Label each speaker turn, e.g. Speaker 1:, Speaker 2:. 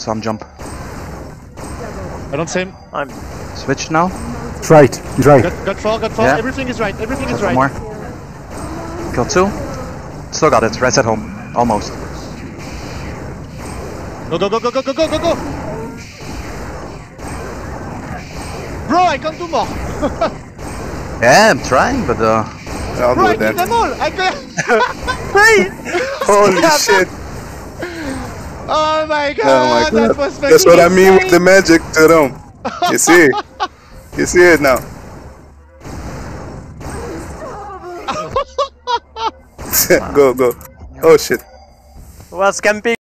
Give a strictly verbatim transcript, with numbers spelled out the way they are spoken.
Speaker 1: Some jump.
Speaker 2: I don't see him.
Speaker 3: I'm
Speaker 1: Switch now.
Speaker 4: He's right. He's right.
Speaker 2: Got, got fall, got fall.
Speaker 1: Yeah.
Speaker 2: Everything is right. Everything
Speaker 1: Kill
Speaker 2: is
Speaker 1: some
Speaker 2: right.
Speaker 1: more. Kill two. Still got it. Res at home. Almost.
Speaker 2: Go, go, go, go, go, go, go, go, go! Bro, I can't do more!
Speaker 1: Yeah, I'm trying, but uh...
Speaker 5: I'll
Speaker 2: Bro,
Speaker 5: do
Speaker 2: I
Speaker 5: it then.
Speaker 2: did them all! I can't...
Speaker 5: Holy shit!
Speaker 2: Oh my god,
Speaker 5: Oh my
Speaker 2: that
Speaker 5: god!
Speaker 2: was fucking
Speaker 5: That's what I mean with
Speaker 2: insane.
Speaker 5: the magic to them. You see it? You see it now? Go, go. Oh shit.
Speaker 3: was camping.